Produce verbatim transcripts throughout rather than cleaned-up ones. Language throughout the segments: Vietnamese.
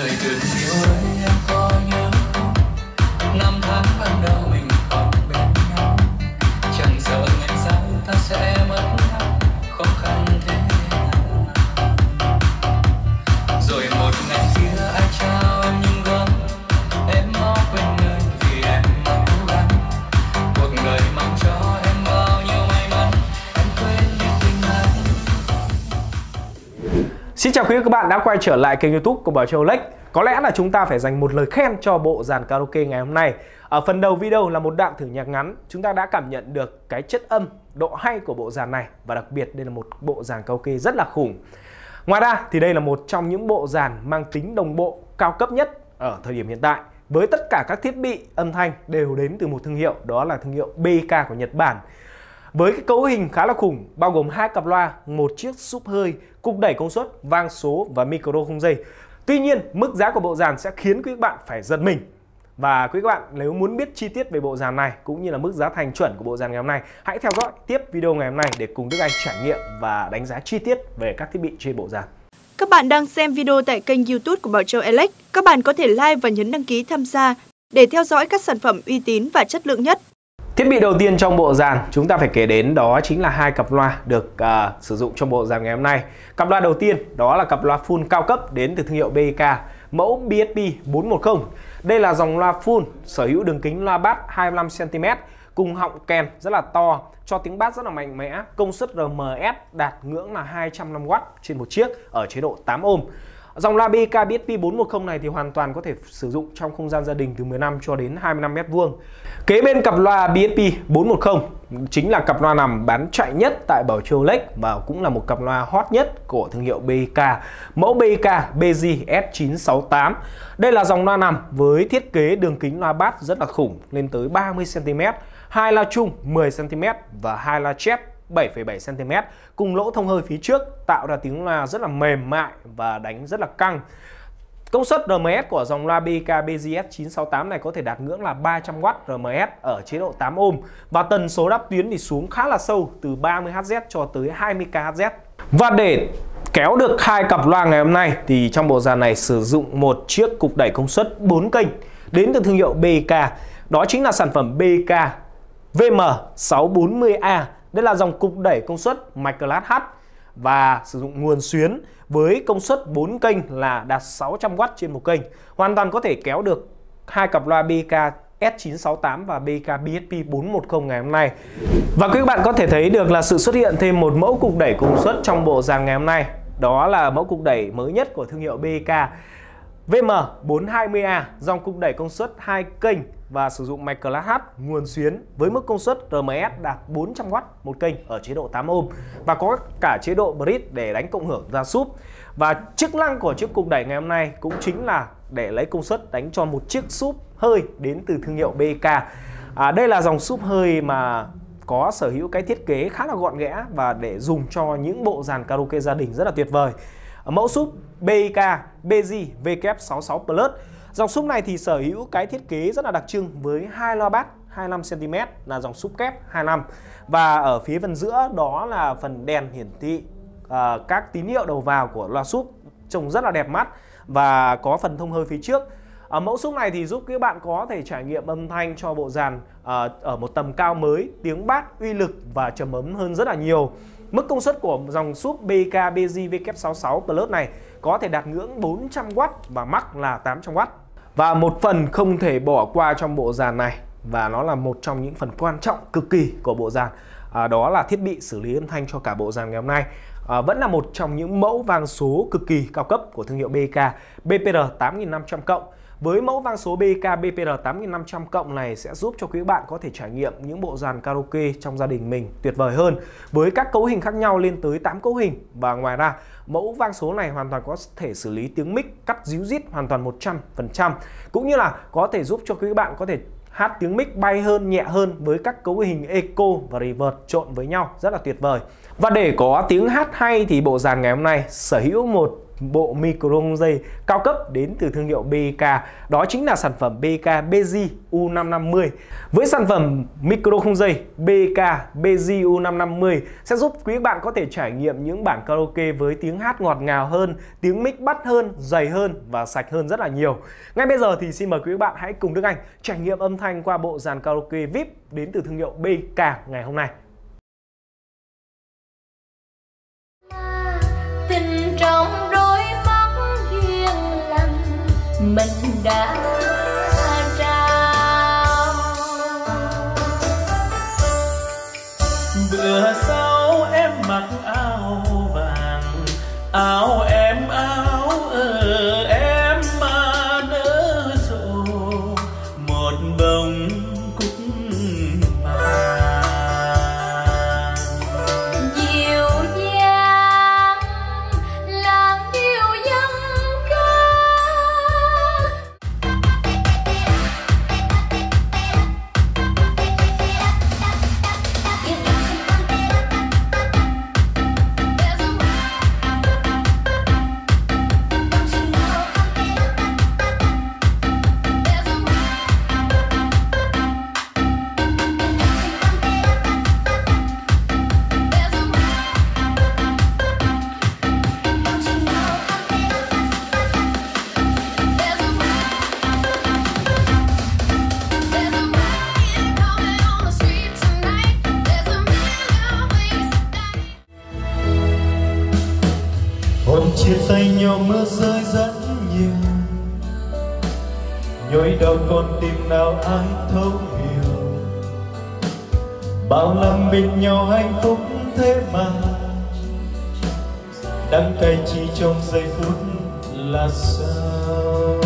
người từng yêu ấy em có nhớ không? Năm tháng ban đầu mình còn bên nhau, chẳng sợ ngày sau ta sẽ mất nhau, khó khăn thế nào. Rồi một ngày kia ai trao em những gấm, em mau quên người vì em mau cố gắng. Cuộc đời mang cho em bao nhiêu may mắn, em quên đi tình anh. Xin chào quý vị và các bạn đã quay trở lại kênh YouTube của Bảo Châu Lếch. Có lẽ là chúng ta phải dành một lời khen cho bộ dàn karaoke ngày hôm nay. Ở phần đầu video là một đoạn thử nhạc ngắn, chúng ta đã cảm nhận được cái chất âm, độ hay của bộ dàn này, và đặc biệt đây là một bộ dàn karaoke rất là khủng. Ngoài ra thì đây là một trong những bộ dàn mang tính đồng bộ cao cấp nhất ở thời điểm hiện tại, với tất cả các thiết bị âm thanh đều đến từ một thương hiệu, đó là thương hiệu bê i ca của Nhật Bản. Với cái cấu hình khá là khủng, bao gồm hai cặp loa, một chiếc súp hơi, cục đẩy công suất, vang số và micro không dây. Tuy nhiên, mức giá của bộ dàn sẽ khiến quý bạn phải giật mình. Và quý bạn nếu muốn biết chi tiết về bộ dàn này cũng như là mức giá thành chuẩn của bộ dàn ngày hôm nay, hãy theo dõi tiếp video ngày hôm nay để cùng Đức Anh trải nghiệm và đánh giá chi tiết về các thiết bị trên bộ dàn. Các bạn đang xem video tại kênh YouTube của Bảo Châu Lếch. Các bạn có thể like và nhấn đăng ký tham gia để theo dõi các sản phẩm uy tín và chất lượng nhất. Thiết bị đầu tiên trong bộ dàn chúng ta phải kể đến đó chính là hai cặp loa được uh, sử dụng trong bộ dàn ngày hôm nay. Cặp loa đầu tiên đó là cặp loa full cao cấp đến từ thương hiệu bê i ca, mẫu bê ét pê bốn một không. Đây là dòng loa full sở hữu đường kính loa bass hai mươi lăm xăng ti mét cùng họng kèn rất là to, cho tiếng bass rất là mạnh mẽ, công suất rờ em ét đạt ngưỡng là hai trăm năm oát trên một chiếc ở chế độ tám ôm. Dòng loa bê i ca bê ét pê bốn một không này thì hoàn toàn có thể sử dụng trong không gian gia đình từ mười lăm cho đến hai mươi lăm mét vuông. Kế bên cặp loa bê ét pê bốn một không chính là cặp loa nằm bán chạy nhất tại Bảo Châu Lếch và cũng là một cặp loa hot nhất của thương hiệu bê i ca, mẫu bê i ca bê giê ét chín sáu tám. Đây là dòng loa nằm với thiết kế đường kính loa bass rất là khủng, lên tới ba mươi xăng ti mét, hai loa chung mười xăng ti mét và hai loa chép bảy phẩy bảy xăng ti mét cùng lỗ thông hơi phía trước, tạo ra tiếng loa rất là mềm mại và đánh rất là căng. Công suất rờ em ét của dòng loa bê i ca bê giê ét chín sáu tám này có thể đạt ngưỡng là ba trăm oát rờ em ét ở chế độ tám ôm, và tần số đáp tuyến thì xuống khá là sâu từ ba mươi héc cho tới hai mươi ki héc. Và để kéo được hai cặp loa ngày hôm nay thì trong bộ dàn này sử dụng một chiếc cục đẩy công suất bốn kênh đến từ thương hiệu bê i ca. Đó chính là sản phẩm bê i ca vê em sáu bốn mươi A. Đây là dòng cục đẩy công suất mạch class H và sử dụng nguồn xuyến với công suất bốn kênh là đạt sáu trăm oát trên một kênh. Hoàn toàn có thể kéo được hai cặp loa bê i ca ét chín sáu tám và bê i ca bê ét pê bốn một không ngày hôm nay. Và quý bạn có thể thấy được là sự xuất hiện thêm một mẫu cục đẩy công suất trong bộ dàn ngày hôm nay. Đó là mẫu cục đẩy mới nhất của thương hiệu bê i ca vê em bốn hai mươi A, dòng cục đẩy công suất hai kênh và sử dụng mạch class H, nguồn xuyến với mức công suất rờ em ét đạt bốn trăm oát một kênh ở chế độ tám ôm và có cả chế độ bridge để đánh cộng hưởng ra súp. Và chức năng của chiếc cục đẩy ngày hôm nay cũng chính là để lấy công suất đánh cho một chiếc súp hơi đến từ thương hiệu bê i ca. À, đây là dòng súp hơi mà có sở hữu cái thiết kế khá là gọn ghẽ và để dùng cho những bộ dàn karaoke gia đình rất là tuyệt vời. Mẫu súp bê i ca bê giê vê kép sáu sáu Plus. Dòng súp này thì sở hữu cái thiết kế rất là đặc trưng với hai loa bass hai mươi lăm xăng ti mét là dòng súp kép hai mươi lăm, và ở phía phần giữa đó là phần đèn hiển thị uh, các tín hiệu đầu vào của loa súp, trông rất là đẹp mắt và có phần thông hơi phía trước. Ở mẫu súp này thì giúp các bạn có thể trải nghiệm âm thanh cho bộ dàn uh, ở một tầm cao mới, tiếng bass uy lực và trầm ấm hơn rất là nhiều. Mức công suất của dòng súp bê i ca bê giê vê kép sáu sáu Plus này có thể đạt ngưỡng bốn trăm oát và max là tám trăm oát. Và một phần không thể bỏ qua trong bộ dàn này, và nó là một trong những phần quan trọng cực kỳ của bộ dàn, à, đó là thiết bị xử lý âm thanh cho cả bộ dàn ngày hôm nay. À, vẫn là một trong những mẫu vang số cực kỳ cao cấp của thương hiệu bê i ca bê pê rờ tám nghìn năm trăm cộng. Với mẫu vang số bê i ca bê pê rờ tám nghìn năm trăm cộng này sẽ giúp cho quý bạn có thể trải nghiệm những bộ dàn karaoke trong gia đình mình tuyệt vời hơn, với các cấu hình khác nhau lên tới tám cấu hình. Và ngoài ra mẫu vang số này hoàn toàn có thể xử lý tiếng mic cắt ríu rít hoàn toàn một trăm phần trăm, cũng như là có thể giúp cho quý bạn có thể hát tiếng mic bay hơn, nhẹ hơn với các cấu hình echo và reverb trộn với nhau rất là tuyệt vời. Và để có tiếng hát hay thì bộ dàn ngày hôm nay sở hữu một bộ micro không dây cao cấp đến từ thương hiệu bê e ca. Đó chính là sản phẩm bê e ca Bezi U năm năm mươi. Với sản phẩm micro không dây bê e ca Bezi U năm năm mươi sẽ giúp quý bạn có thể trải nghiệm những bản karaoke với tiếng hát ngọt ngào hơn, tiếng mic bắt hơn, dày hơn và sạch hơn rất là nhiều. Ngay bây giờ thì xin mời quý bạn hãy cùng Đức Anh trải nghiệm âm thanh qua bộ dàn karaoke vê i pê đến từ thương hiệu bê e ca ngày hôm nay. Tình trong đôi mắt duyên lành mình đã trao. Bữa sau em mặc áo vàng, áo em áo ở em mà nở rộ một bông cúc vàng. Dịu dàng làn điệu dân ca. Hôm chia tay nhau mưa rơi rất nhiều, nhói đau con tim nào ai thấu hiểu. Bao năm bên nhau hạnh phúc thế mà, đắng cay chỉ trong giây phút là sao.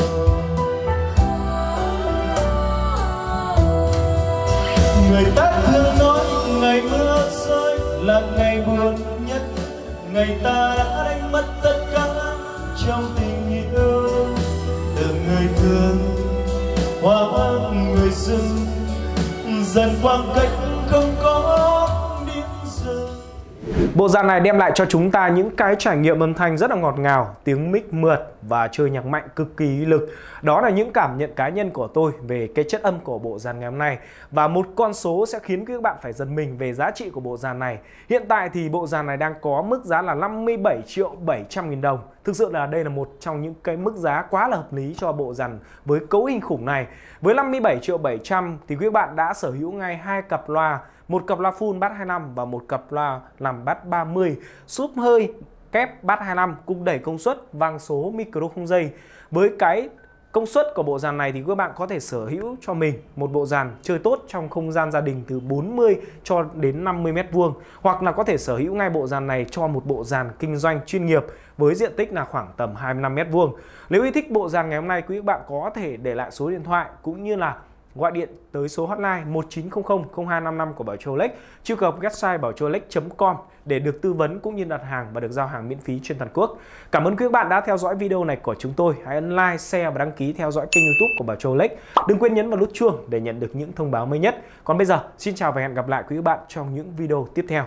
Người ta thường nói ngày mưa rơi là ngày buồn nhất, ngày ta đã đánh mất tất cả trong tình yêu. Từ người thương hóa người dưng, dần khoảng cách không có điểm dừng. Bộ dàn này đem lại cho chúng ta những cái trải nghiệm âm thanh rất là ngọt ngào, tiếng mic mượt và chơi nhạc mạnh cực kỳ uy lực. Đó là những cảm nhận cá nhân của tôi về cái chất âm của bộ dàn ngày hôm nay. Và một con số sẽ khiến các bạn phải giật mình về giá trị của bộ dàn này. Hiện tại thì bộ dàn này đang có mức giá là năm mươi bảy triệu bảy trăm nghìn đồng. Thực sự là đây là một trong những cái mức giá quá là hợp lý cho bộ dàn với cấu hình khủng này. Với năm mươi bảy triệu bảy trăm thì các bạn đã sở hữu ngay hai cặp loa, một cặp loa full bass hai mươi lăm và một cặp loa làm bass ba mươi, súp hơi kép bass hai mươi lăm cùng đẩy công suất vang số micro không dây. Với cái công suất của bộ dàn này thì các bạn có thể sở hữu cho mình một bộ dàn chơi tốt trong không gian gia đình từ bốn mươi cho đến năm mươi mét vuông, hoặc là có thể sở hữu ngay bộ dàn này cho một bộ dàn kinh doanh chuyên nghiệp với diện tích là khoảng tầm hai mươi lăm mét vuông. Nếu yêu thích bộ dàn ngày hôm nay, quý bạn có thể để lại số điện thoại cũng như là gọi điện tới số hotline một chín không không không hai năm năm của Bảo Châu Electric, truy cập website bảo châu electric chấm com để được tư vấn cũng như đặt hàng và được giao hàng miễn phí trên toàn quốc. Cảm ơn quý bạn đã theo dõi video này của chúng tôi. Hãy ấn like, share và đăng ký theo dõi kênh YouTube của Bảo Châu Electric. Đừng quên nhấn vào nút chuông để nhận được những thông báo mới nhất. Còn bây giờ, xin chào và hẹn gặp lại quý bạn trong những video tiếp theo.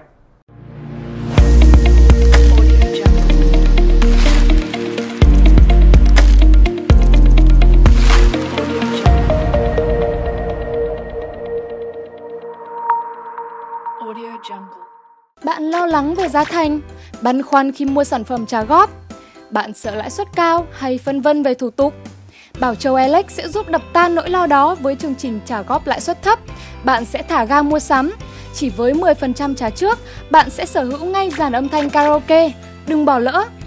Bạn lo lắng về giá thành, băn khoăn khi mua sản phẩm trả góp, bạn sợ lãi suất cao hay phân vân về thủ tục? Bảo Châu Electric sẽ giúp đập tan nỗi lo đó với chương trình trả góp lãi suất thấp. Bạn sẽ thả ga mua sắm. Chỉ với mười phần trăm trả trước, bạn sẽ sở hữu ngay dàn âm thanh karaoke. Đừng bỏ lỡ!